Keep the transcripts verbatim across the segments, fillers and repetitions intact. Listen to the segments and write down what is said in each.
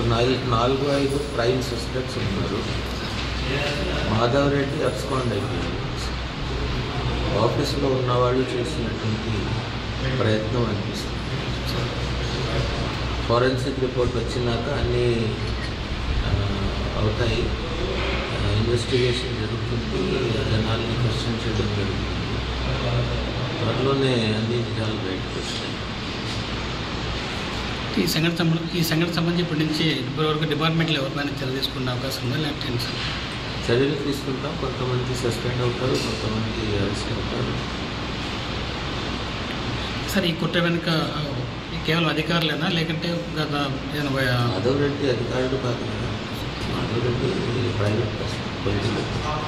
నాలుగు నాలుగు ఐదు ప్రైమ్ సస్పెక్ట్స్ ఉన్నారు. మాధవ్ రెడ్డి అబ్స్కాండ్ అయిపోయారు. ఆఫీసులో ఉన్నవాళ్ళు చేసినటువంటి ప్రయత్నం అనిపిస్తుంది. ఫారెన్సిక్ రిపోర్ట్ వచ్చినాక అన్నీ అవుతాయి. ఇన్వెస్టిగేషన్ జరుగుతుంది, జనాల్ని క్వశ్చన్ చేయడం జరుగుతుంది. త్వరలోనే అన్ని నిజాలు బయటకు వస్తాయి. ఈ సంఘటన ఈ సంఘటన సంబంధించి ఇప్పటి నుంచి ఇప్పటివరకు డిపార్ట్మెంట్లో ఎవరిపైన చర్య తీసుకునే అవకాశం ఉందా లేకపోతే చర్యలు తీసుకుంటాం. కొంతమంది సస్పెండ్ అవుతారు, కొంతమంది అరెస్ట్ అవుతారు. సార్ ఈ కుట్ర వెనుక కేవలం అధికారులేనా లేకుంటే గత మాధవ్ రెడ్డి అధికారులు కాదు కదా, Madhav Reddy private person, political.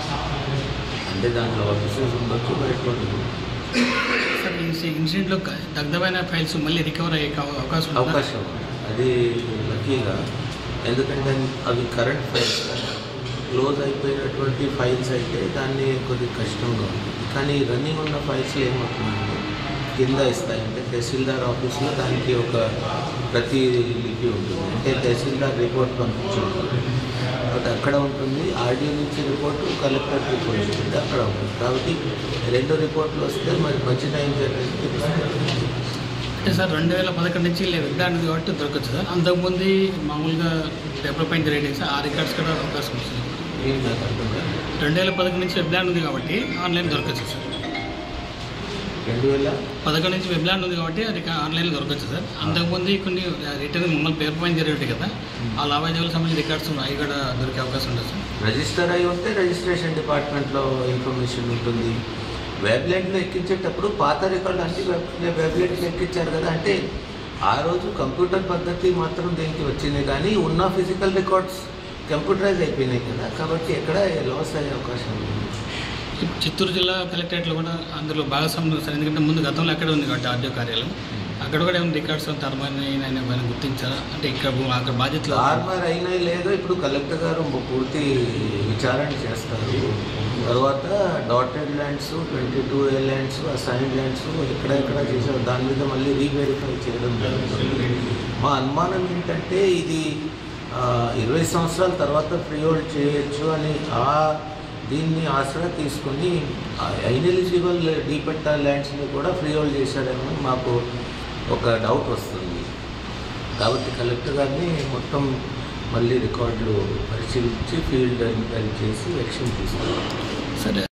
అంటే దాంట్లో ఆఫీసర్స్ ఉండొచ్చు, బయట ఉండదు. సార్ ఈ ఇన్సిడెంట్లో దగ్ధమైన ఫైల్స్ మళ్ళీ రికవర్ అయ్యే అవకాశం అవకాశం అది లక్కీగా. ఎందుకంటే అవి కరెంట్ ఫైల్స్, క్లోజ్ అయిపోయినటువంటి ఫైల్స్ అయితే దాన్ని కొద్దిగా కష్టంగా ఉంటుంది. కానీ రన్నింగ్ ఉన్న ఫైల్స్ ఏమవుతుందంటే కింద ఇస్తాయంటే తహసీల్దార్ ఆఫీస్లో దానికి ఒక ప్రతి లిపి ఉంటుంది. అంటే తహసీల్దార్ రిపోర్ట్ పంపించుంటుంది, అది అక్కడ ఉంటుంది. ఆర్డీఓ నుంచి రిపోర్టు, కలెక్టర్ రిపోర్ట్ ఉంటుంది, అక్కడ ఉంటుంది. కాబట్టి రెండు రిపోర్ట్లు వస్తే మరి మంచి టైం జరిగింది. అంటే సార్ రెండు వేల పదకొండు నుంచి విడ్డాను కాబట్టి దొరకచ్చు సార్. అంతకుముందు మామూలుగా పేపర్ పైన రేటింగ్స్ ఆ రికార్డ్స్ కూడా అవకాశం వస్తుంది. రెండు వేల పదకొండు నుంచి వెబ్లాండ్ ఉంది కాబట్టి ఆన్లైన్ దొరకచ్చు సార్. రెండు వేల పదకొండు నుంచి వెబ్లాండ్ ఉంది కాబట్టి అది ఆన్లైన్లో దొరకచ్చు సార్. అంతకుముందు కొన్ని రిటర్న్ మమ్మల్ని పేపర్ పైన జరిగేవి కదా, ఆ లావాదేవీలకు సంబంధించిన రికార్డ్స్ అవి కూడా దొరికే అవకాశం ఉంటుంది సార్. రిజిస్టర్ అయి ఉంటే రిజిస్ట్రేషన్ డిపార్ట్మెంట్లో ఇన్ఫర్మేషన్ ఉంటుంది. వెబ్లైట్లో ఎక్కించేటప్పుడు పాత రికార్డు అన్ని వెబ్ వెబ్లైట్లో ఎక్కించారు కదా, అంటే ఆ రోజు కంప్యూటర్ పద్ధతి మాత్రం దీనికి వచ్చింది. కానీ ఉన్న ఫిజికల్ రికార్డ్స్ కంప్యూటరైజ్ అయిపోయినాయి కదా, కాబట్టి ఎక్కడ లాస్ అయ్యే అవకాశం ఉంది. చిత్తూరు జిల్లా కలెక్టరేట్లో కూడా అందులో భాగస్వామ్యం సార్. ఎందుకంటే ముందు గతంలో అక్కడ ఉంది కాబట్టి ఆర్డీఓ కార్యాలయం, అక్కడ కూడా ఏమైనా రికార్డ్స్ తర్మైన గుర్తించారా? అంటే ఇక్కడ అక్కడ బాధ్యతలు ఆర్మర్ అయినా లేదో ఇప్పుడు కలెక్టర్ గారు పూర్తి విచారణ చేస్తారు. తర్వాత dotted lands, twenty two A lands, assign lands ఎక్కడెక్కడ చేశారు దాని మీద మళ్ళీ రీవెరిఫై చేయడం జరుగుతుంది. మా అనుమానం ఏంటంటే ఇది ఇరవై సంవత్సరాల తర్వాత ఫ్రీ హోల్డ్ చేయొచ్చు అని ఆ దీన్ని ఆసరా తీసుకొని ఇనెలిజిబుల్ డీపెట్టా ల్యాండ్స్ని కూడా ఫ్రీ హోల్డ్ చేశాడని మాకు ఒక డౌట్ వస్తుంది. కాబట్టి కలెక్టర్ గారిని మొత్తం మళ్ళీ రికార్డులు పరిశీలించి ఫీల్డ్ ఎంక్వైరీ చేసి యాక్షన్ తీసుకోవాలి. సరే.